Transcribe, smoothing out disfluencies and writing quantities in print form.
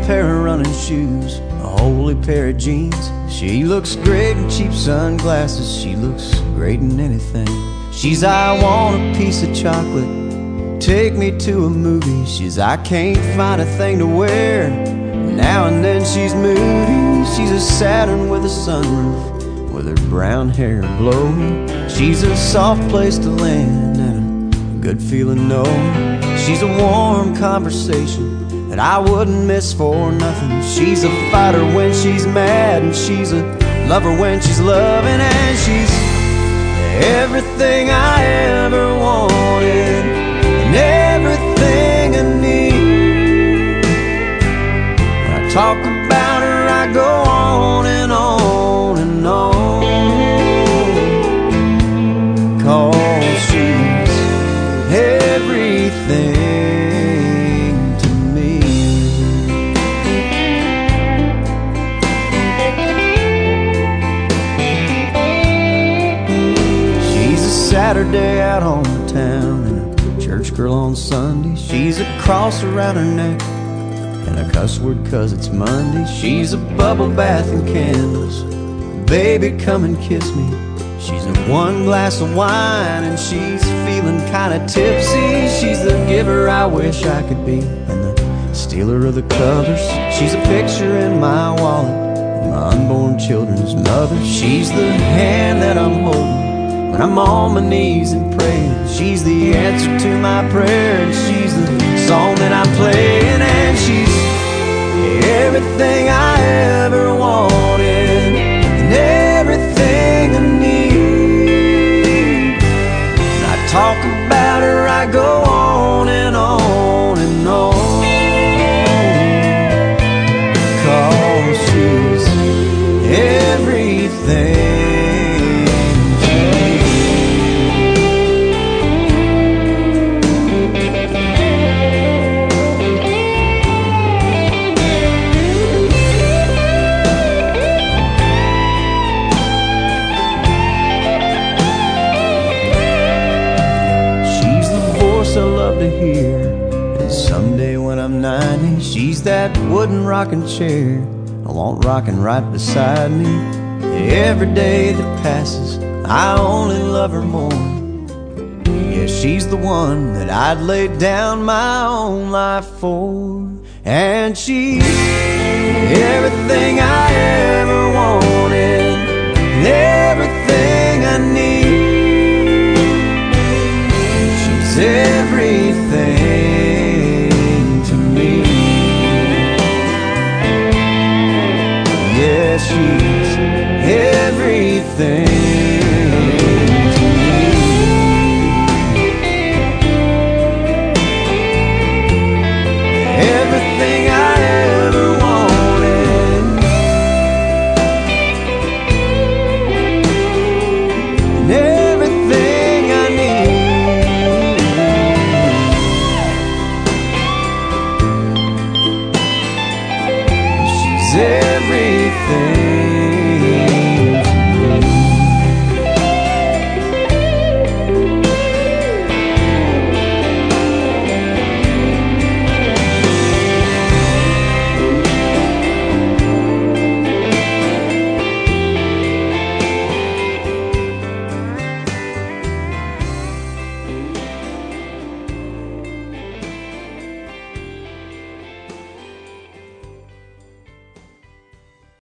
pair of running shoes, a holy pair of jeans. She looks great in cheap sunglasses, she looks great in anything. She's I want a piece of chocolate, take me to a movie. She's I can't find a thing to wear, now and then she's moody. She's a Saturn with a sunroof, with her brown hair blowing. She's a soft place to land and a good feeling knowing. She's a warm conversation that I wouldn't miss for nothing. She's a fighter when she's mad, and she's a lover when she's loving. And she's everything I ever wanted and everything I need. When I talk about her, I go on and on and on, 'cause she's everything to me. She's a Saturday out on the town and a church girl on Sunday. She's a cross around her neck and a cuss word 'cause it's Monday. She's a bubble bath and candles, baby come and kiss me. She's a one glass of wine and she's feeling kinda tipsy. She's the giver I wish I could be and the stealer of the covers. She's a picture in my wallet, my unborn children's mother. She's the hand that I'm holding when I'm on my knees and praying. She's the answer to my prayer, and she's the song that I'm playing. And she's everything I ever wanted and everything I need. When I talk about her, I go on and on and on, 'cause she's everything. I love to hear, and someday when I'm 90, she's that wooden rocking chair I want rocking right beside me. Every day that passes, I only love her more. Yeah, she's the one that I'd lay down my own life for. And she's everything I ever wanted.